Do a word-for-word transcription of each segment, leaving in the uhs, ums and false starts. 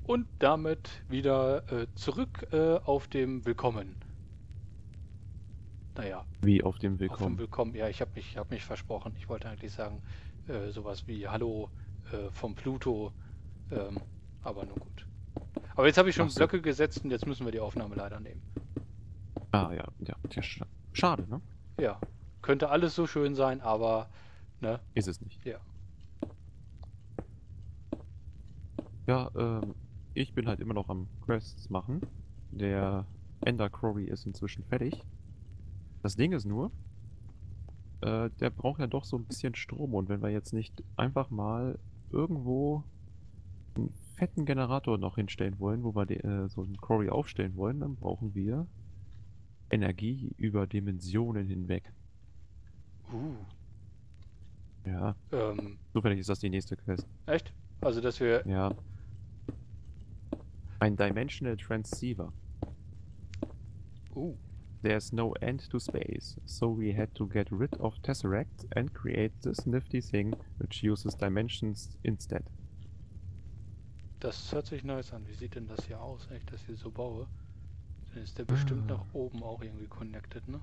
Und damit wieder äh, zurück äh, auf dem Willkommen. Naja. Wie auf dem Auf dem Willkommen. Willkommen. Ja, ich habe mich, hab mich versprochen. Ich wollte eigentlich sagen, äh, sowas wie Hallo äh, vom Pluto. Ähm, aber nun gut. Aber jetzt habe ich schon Ach so. Blöcke gesetzt und jetzt müssen wir die Aufnahme leider nehmen. Ah ja, ja, ja, sch- schade, ne? Ja. Könnte alles so schön sein, aber, ne? Ist es nicht. Ja. Ja, ähm, ich bin halt immer noch am Quests machen. Der Ender Quarry ist inzwischen fertig. Das Ding ist nur, äh, der braucht ja doch so ein bisschen Strom und wenn wir jetzt nicht einfach mal irgendwo einen fetten Generator noch hinstellen wollen, wo wir de, äh, so einen Quarry aufstellen wollen, dann brauchen wir Energie über Dimensionen hinweg. Uh. Ja, Ähm, zufällig ist das die nächste Quest. echt? Also, dass wir. Ja. Ein Dimensional Transceiver. Uh. There's no end to space, so we had to get rid of Tesseracts and create this nifty thing which uses dimensions instead. Das hört sich nice an. Wie sieht denn das hier aus, wenn ich das hier so baue? Dann ist der bestimmt nach oben auch irgendwie connected, ne?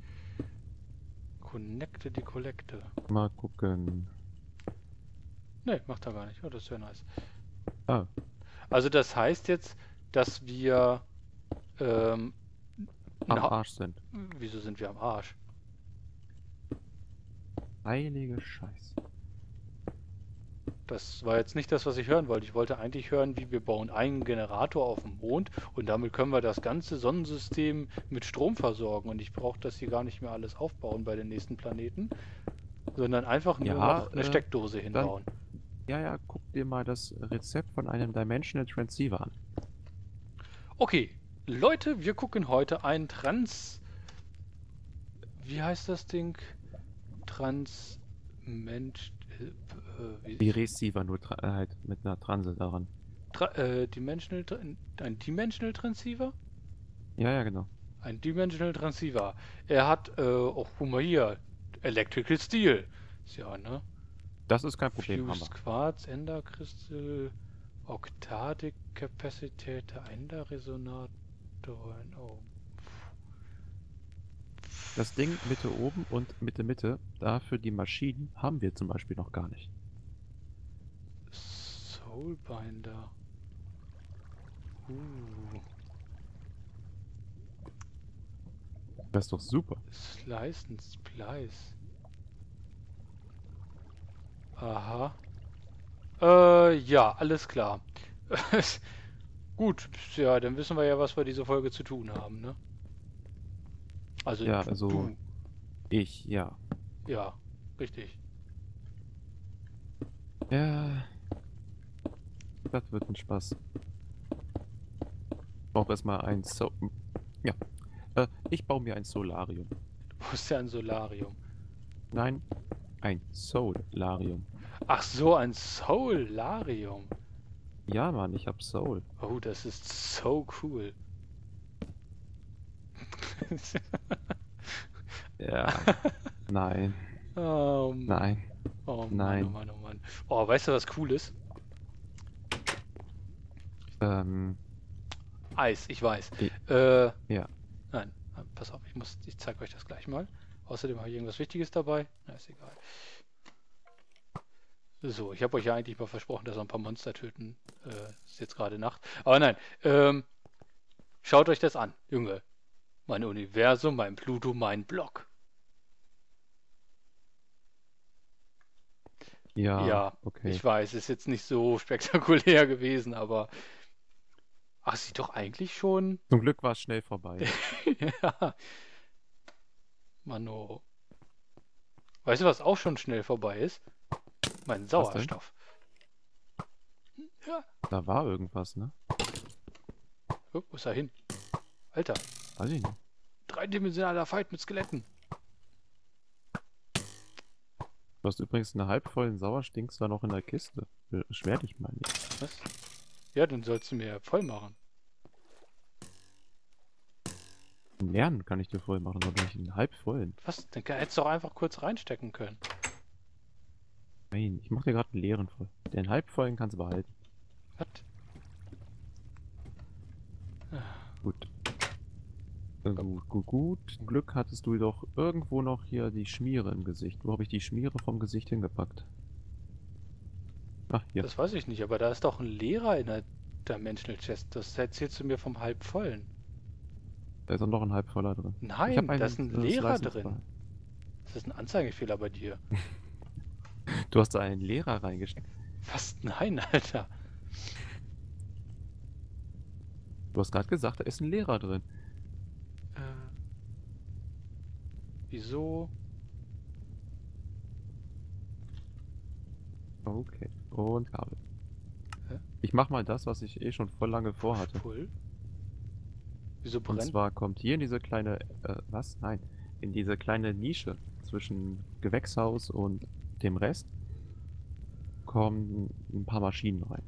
Connecte die Kollekte. Mal gucken. Ne, macht er gar nicht. Oh, das ist ja nice. Ah, Also das heißt jetzt, dass wir ähm, am na, Arsch sind. wieso sind wir am Arsch? Heilige Scheiße. Das war jetzt nicht das, was ich hören wollte. Ich wollte eigentlich hören, wie wir bauen einen Generator auf dem Mond und damit können wir das ganze Sonnensystem mit Strom versorgen. Und ich brauche das hier gar nicht mehr alles aufbauen bei den nächsten Planeten, sondern einfach nur Ja, noch eine äh, Steckdose hinbauen. Ja, ja, guck dir mal das Rezept von einem Dimensional Transceiver an. Okay, Leute, wir gucken heute ein Trans... Wie heißt das Ding? Transmensch... Äh, wie Die Receiver nur tra- äh, halt mit einer Transe daran. Tra äh, Dimensional... Tra ein Dimensional Transceiver? Ja, ja, genau. Ein Dimensional Transceiver. Er hat, äh, auch, guck mal hier, Electrical Steel. Ist ja, ne? Das ist kein Problem, haben Fused wir. Quarz, Enderkristall, Oktadik Kapazität, Enderresonatoren. Oh. Das Ding Mitte oben und Mitte Mitte, dafür die Maschinen, haben wir zum Beispiel noch gar nicht. Soulbinder. Uh. Das ist doch super. Slice and Splice. Aha. Äh, ja, alles klar. Gut, ja, dann wissen wir ja, was wir diese Folge zu tun haben, ne? Also, Ja, du, also du. ich, ja. Ja, richtig. Ja, das wird ein Spaß. Ich brauche erstmal ein so Ja, äh, ich baue mir ein Solarium. Du brauchst ja ein Solarium. Nein, ein Solarium. Ach so, ein Soularium. Ja, Mann, ich hab Soul. Oh, das ist so cool. Ja, nein, Oh Mann. nein, Oh Mann, nein. oh Mann, oh Mann. Oh, weißt du, was cool ist? Ähm, Eis, ich weiß. I- Äh, ja. nein, pass auf, ich muss, ich zeige euch das gleich mal. Außerdem habe ich irgendwas Wichtiges dabei. Na, ist egal. So, ich habe euch ja eigentlich mal versprochen, dass wir ein paar Monster töten. Äh, ist jetzt gerade Nacht. Aber nein, ähm, schaut euch das an, Junge. Mein Universum, mein Pluto, mein Block. Ja, Ja, okay. ich weiß, ist jetzt nicht so spektakulär gewesen, aber... Ach, sieht doch eigentlich schon... Zum Glück war es schnell vorbei. Ja. Mano. Weißt du, was auch schon schnell vorbei ist? Mein Sauerstoff. Ja. Da war irgendwas, ne? Oh, wo ist er hin? Alter, Weiß ich nicht. dreidimensionaler Fight mit Skeletten. Du hast übrigens einen halbvollen Sauerstinkster noch in der Kiste. Beschwer dich mal nicht. Was? Ja, dann sollst du mir voll machen. Einen leeren kann ich dir voll machen, aber nicht einen halbvollen. Was? Dann hättest du doch einfach kurz reinstecken können. Nein, ich mach dir gerade einen leeren voll. Den halbvollen kannst du behalten. Was? Äh, gut, gut, gut. Glück hattest du doch irgendwo noch hier die Schmiere im Gesicht. Wo habe ich die Schmiere vom Gesicht hingepackt? Ach, hier. Das weiß ich nicht, aber da ist doch ein leerer in der Dimensional Chest. Das erzählst du mir vom halbvollen. Da ist auch noch ein halbvoller drin. Ich Nein, habe da einen ist ein äh, leerer Slice and drin. Spy. Das ist ein Anzeigefehler bei dir. Du hast da einen Lehrer reingesteckt. Was? Nein, Alter. Du hast gerade gesagt, da ist ein Lehrer drin. Äh, wieso? Okay. Und Kabel. Hä? Ich mach mal das, was ich eh schon voll lange vorhatte. Pull? Wieso Und brennt? zwar kommt hier in diese kleine, äh, was? Nein. In diese kleine Nische zwischen Gewächshaus und dem Rest kommen ein paar Maschinen rein.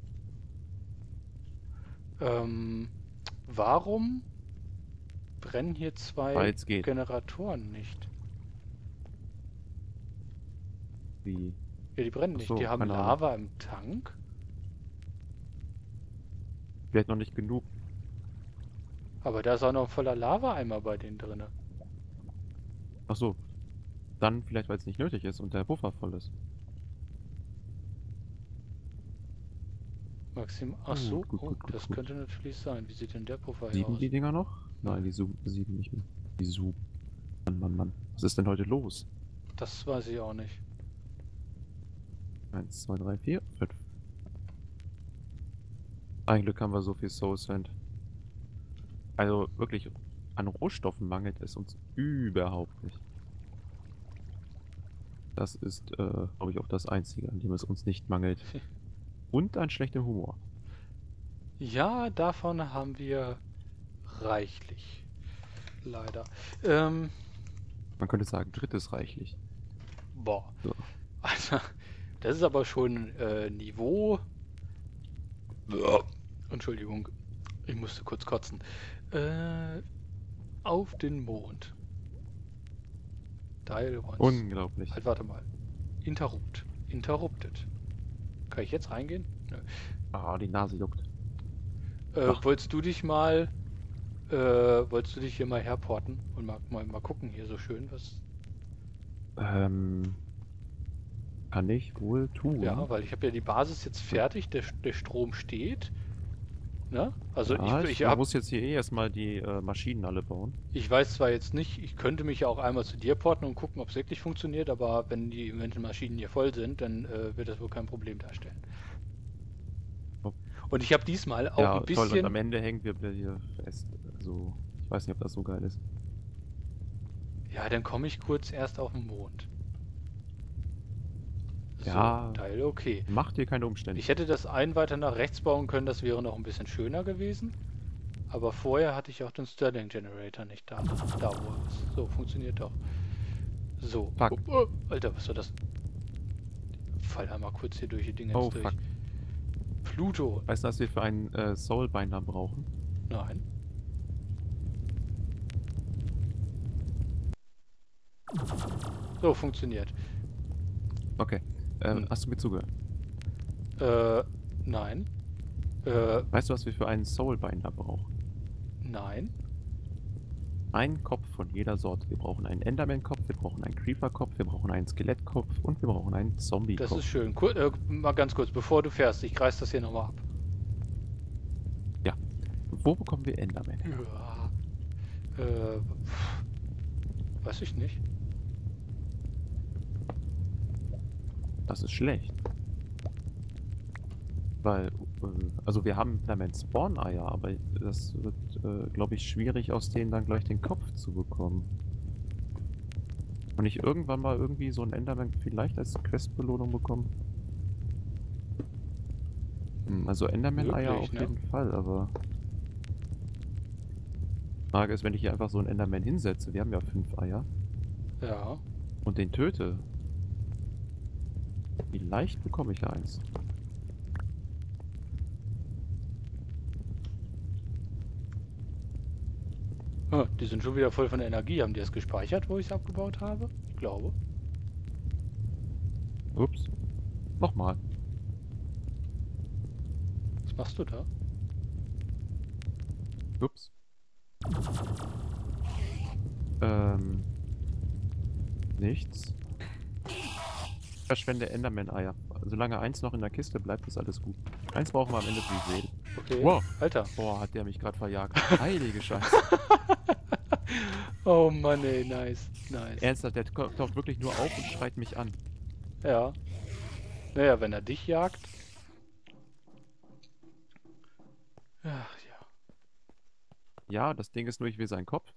Ähm, warum brennen hier zwei Weil's geht. Generatoren nicht? Wie? Ja, die brennen Ach nicht. so, Die haben keine Ahnung. Lava im Tank. Vielleicht noch nicht genug. Aber da ist auch noch ein voller Lava-Eimer bei denen drin. Ach so. Dann vielleicht, weil es nicht nötig ist und der Puffer voll ist. Maxim. Ach Gut, so, gut, oh, gut, gut, das gut. könnte natürlich sein. Wie sieht denn der Puffer hier Sieben aus? die Dinger noch? Nein, die Zoom, sieben nicht mehr. Die Zoom. Mann, Mann, Mann. Was ist denn heute los? Das weiß ich auch nicht. Eins, zwei, drei, vier, fünf. Ein Glück haben wir so viel Soul Sand. Also wirklich, an Rohstoffen mangelt es uns überhaupt nicht. Das ist, äh, glaube ich, auch das Einzige, an dem es uns nicht mangelt. Und an schlechtem Humor. Ja, davon haben wir reichlich. Leider. Ähm, Man könnte sagen, drittes reichlich. boah. So. Also, das ist aber schon äh, Niveau. Entschuldigung, ich musste kurz kotzen. Äh, auf den Mond. Dial once. Unglaublich. Halt, warte mal. Interrupt. Interrupted. Kann ich jetzt reingehen? Nö. Ah, die Nase juckt. Äh, Ach. wolltest du dich mal, äh, wolltest du dich hier mal herporten und mal, mal, mal gucken hier so schön, was? Ähm, kann ich wohl tun. Ja, weil ich habe ja die Basis jetzt fertig, der, der Strom steht. Ne? Also ja, ich, ich, ich, ich hab, muss jetzt hier eh erstmal die äh, Maschinen alle bauen. ich weiß zwar jetzt nicht, ich könnte mich ja auch einmal zu dir porten und gucken, ob es wirklich funktioniert, aber wenn die wenn die Maschinen hier voll sind, dann äh, wird das wohl kein Problem darstellen. Oh. Und ich habe diesmal auch Ja, ein toll, und bisschen. am Ende hängen wir hier fest. Also, ich weiß nicht, ob das so geil ist. Ja, dann komme ich kurz erst auf den Mond. So, Ja. Teil okay. Macht dir keine Umstände. Ich hätte das ein weiter nach rechts bauen können, das wäre noch ein bisschen schöner gewesen. Aber vorher hatte ich auch den Stirling Generator nicht da. Da wo er ist. So, funktioniert doch. So. Fuck. Oh, oh, Alter, was war das? Fall einmal kurz hier durch die Dinge Oh, durch. fuck. Pluto. Weißt du, was wir für einen äh, Soulbinder brauchen? Nein. So, funktioniert. Okay. Ähm, Hm. hast du mir zugehört? Äh, nein. Äh, Weißt du, was wir für einen Soulbinder brauchen? nein. Ein Kopf von jeder Sorte. Wir brauchen einen Enderman-Kopf, wir brauchen einen Creeper-Kopf, wir brauchen einen Skelettkopf und wir brauchen einen Das Zombie-Kopf. ist schön. Kur äh, mal ganz kurz, bevor du fährst, ich reiß das hier nochmal ab. Ja. Wo bekommen wir Enderman her? Ja. Äh, pff, weiß ich nicht. Das ist schlecht. Weil, äh, also wir haben Enderman Spawn-Eier, aber das wird, äh, glaube ich, schwierig, aus denen dann gleich den Kopf zu bekommen. Und ich irgendwann mal irgendwie so einen Enderman vielleicht als Questbelohnung bekommen? Hm, also Enderman-Eier Möglich, auf ne? jeden Fall, aber... Frage ist, wenn ich hier einfach so einen Enderman hinsetze, wir haben ja fünf Eier, Ja. und den töte, vielleicht bekomme ich ja eins. Ah, die sind schon wieder voll von Energie. Haben die das gespeichert, wo ich es abgebaut habe? Ich glaube. Ups. Nochmal. Was machst du da? Ups. Ähm. Nichts. Verschwende Enderman-Eier. Solange eins noch in der Kiste bleibt, ist alles gut. Eins brauchen wir am Ende für die Seele. Okay. Wow. Alter. Boah, hat der mich gerade verjagt. Heilige Scheiße. Oh Mann, ey, nice. Nice. Ernsthaft, der taucht wirklich nur auf und schreit mich an. Ja. Naja, wenn er dich jagt. Ach ja. Ja, das Ding ist nur, ich will seinen Kopf.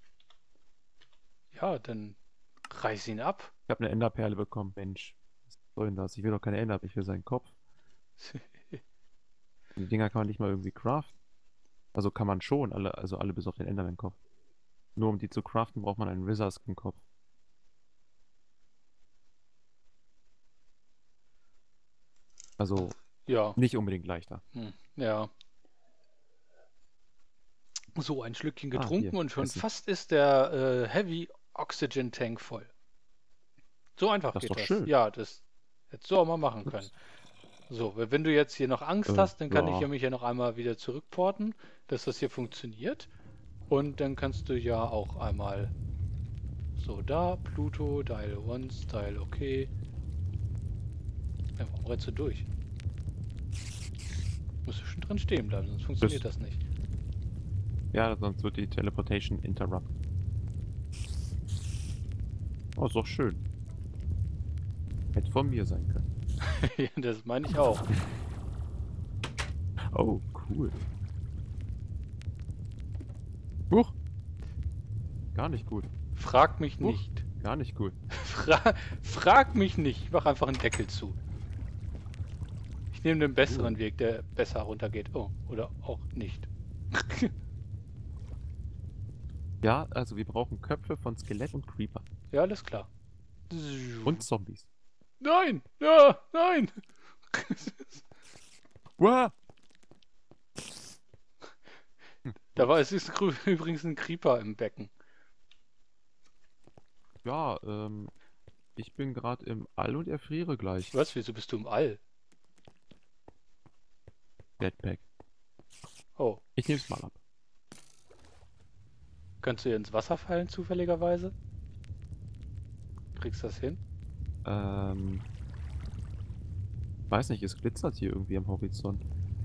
Ja, dann reiß ihn ab. Ich habe eine Enderperle bekommen. Mensch, was soll denn das? Ich will doch keine Ender, ich will seinen Kopf. Die Dinger kann man nicht mal irgendwie craften. Also kann man schon, alle, also alle bis auf den Enderman-Kopf. Nur um die zu craften, braucht man einen Wizardskin-Kopf. Also Ja. nicht unbedingt leichter. Hm. Ja. So, ein Schlückchen Ah, getrunken hier, und schon Essen. fast ist der äh, Heavy Oxygen Tank voll. So einfach Das ist geht doch das. schön. Ja, das hättest du auch mal machen Ups. können. So, wenn du jetzt hier noch Angst Äh, hast, dann kann ich ja. ja mich ja noch einmal wieder zurückporten, dass das hier funktioniert. Und dann kannst du ja auch einmal so da, Pluto, Dial once, Dial okay. Ja, warum rennst du durch? Musst du schon drin stehen bleiben, sonst funktioniert das nicht. Ja, sonst wird die Teleportation interrupt. Oh, ist doch schön. Hätte von mir sein können. Ja, das meine ich auch. Oh, cool. Huch! Gar nicht gut. Frag mich Huch. nicht. Gar nicht gut. Fra frag mich nicht. Ich mach einfach einen Deckel zu. Ich nehme den besseren Uh. Weg, der besser runtergeht. Oh, oder auch nicht. Ja, also wir brauchen Köpfe von Skelett und Creeper. Ja, alles klar. Und Zombies. Nein! Ja, nein! Wow! Da war es ist grü- übrigens ein Creeper im Becken. Ja, ähm, ich bin gerade im All und erfriere gleich. Was? Wieso bist du im All? Jetpack. Oh, Ich nehm's mal ab. kannst du hier ins Wasser fallen zufälligerweise? Kriegst du das hin? Ähm, weiß nicht, es glitzert hier irgendwie am Horizont.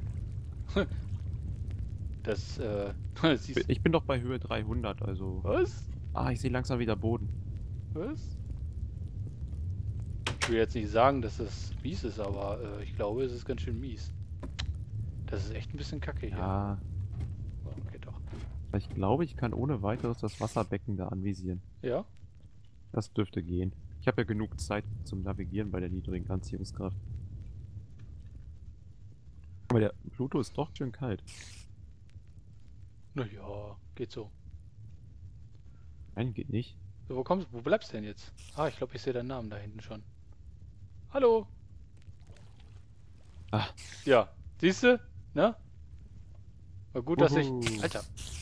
Das, äh, das siehst Ich bin doch bei Höhe dreihundert, also... Was? Ah, ich sehe langsam wieder Boden. Was? Ich will jetzt nicht sagen, dass es mies ist, aber äh, ich glaube, es ist ganz schön mies. Das ist echt ein bisschen kacke hier. Ja, Oh, okay, doch. ich glaube, ich kann ohne weiteres das Wasserbecken da anvisieren. Ja? Das dürfte gehen. Ich habe ja genug Zeit zum Navigieren bei der niedrigen Anziehungskraft. Aber der Pluto ist doch schön kalt. Naja, geht so. Nein, geht nicht. So, wo kommst du? Wo bleibst du denn jetzt? Ah, ich glaube, ich sehe deinen Namen da hinten schon. Hallo? Ah. Ja, siehst du? Ne? War gut, dass ich... Uhu. Alter.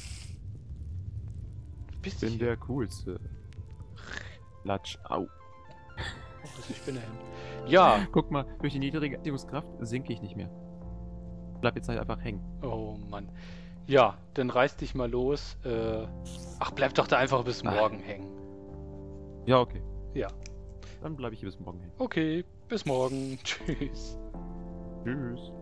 Du bist Ich bin hier. der Coolste. Latsch. Au. Wo ist die Spinne hin? Ja. Guck mal, durch die niedrige Anziehungskraft sinke ich nicht mehr. Bleib jetzt halt einfach hängen. Oh Mann. Ja, dann reiß dich mal los. Äh, ach, bleib doch da einfach bis Ah. morgen hängen. Ja, okay. Ja. Dann bleibe ich hier bis morgen hängen. Okay, bis morgen. Tschüss. Tschüss.